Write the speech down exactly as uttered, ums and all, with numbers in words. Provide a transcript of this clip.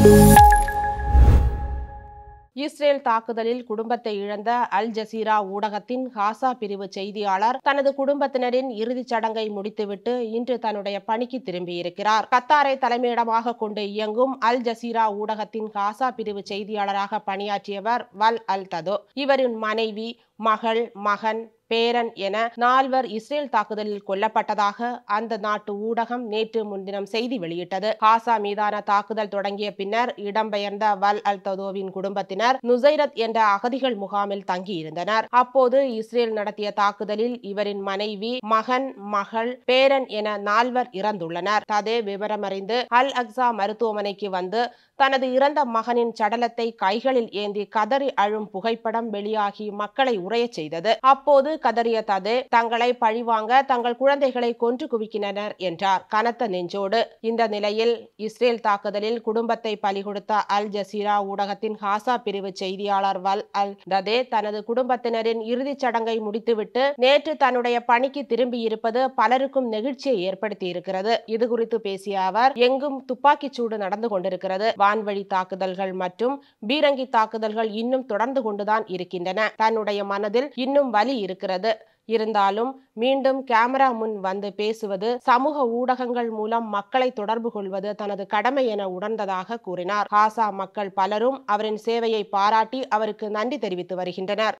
Israel தாக்குதலில் குடும்பத்தை இழந்த அல்-ஜசீரா ஊடகத்தின் காசா பிரிவு செய்தியாளர் தனது குடும்பத்தினரின் இறுதிச் சடங்கை முடித்துவிட்டு இன்று தன்னுடைய பணிக்கு திரும்பியிருக்கிறார். கத்தாரை தலைமையிடமாக கொண்டு இயங்கும் அல்-ஜசீரா ஊடகத்தின் காசா பிரிவு செய்தியாளராக பணியாற்றியவர் வல் அல்-ததோ. இவரின் மனைவி, மகள், மகன், பேரன் என நால்வர் இஸ்ரேல் தாக்குதலில் கொல்லப்பட்டதாக அந்த நாட்டு ஊடகம் நேற்று முன்தினம் செய்தி வெளியிட்டது. காசா மீதான தாக்குதல் தொடங்கிய பின்னர் இடம்பெயர்ந்த வல் அல்-ததோவின் குடும்பத்தினர் நுசைரத் என்ற அகதிகள் முகாமில் தங்கியிருந்தனர். அப்போது இஸ்ரேல் நடத்திய தாக்குதலில் இவரின் மனைவி, மகன், மகள், பேரன் என நால்வர் இறந்துள்ளனர். ததே விவரமறிந்து அல் அக்ஸா மருத்துவமனைக்கு வந்து தனது இறந்த மகனின் சடலத்தை கைகளில் ஏந்தி கதறி அழும் புகைப்படம் வெளியாகி மக்களை உறையச் செய்தது. அப்போது கதறிய ததே, தங்களை பழிவாங்க தங்கள் குழந்தைகளை கொன்று குவிக்கின்றனர் என்றார் கனத்த நெஞ்சோடு. இந்த நிலையில் இஸ்ரேல் தாக்குதலில் குடும்பத்தை பலிகொடுத்த அல் ஜசீரா ஊடகத்தின் காசா பிரிவு செய்தியாளர் வல் அல்-ததோ தனது குடும்பத்தினரின் இறுதிச் சடங்கை முடித்துவிட்டு நேற்று தன்னுடைய பணிக்கு திரும்பியிருப்பது பலருக்கும் நெகிழ்ச்சியை ஏற்படுத்தி இருக்கிறது. இதுகுறித்து பேசிய அவர், எங்கும் துப்பாக்கிச் சூடு நடந்து கொண்டிருக்கிறது. வான்வழி தாக்குதல்கள் மற்றும் பீரங்கி தாக்குதல்கள் இன்னும் தொடர்ந்து கொண்டுதான் இருக்கின்றன. தன்னுடைய மனதில் இன்னும் வலி இருக்கிறது. இருந்தாலும் மீண்டும் கேமரா முன் வந்து பேசுவது, சமூக ஊடகங்கள் மூலம் மக்களை தொடர்பு கொள்வது தனது கடமை என உணர்ந்ததாக கூறினார். காசா மக்கள் பலரும் அவரின் சேவையை பாராட்டி அவருக்கு நன்றி தெரிவித்து வருகின்றனர்.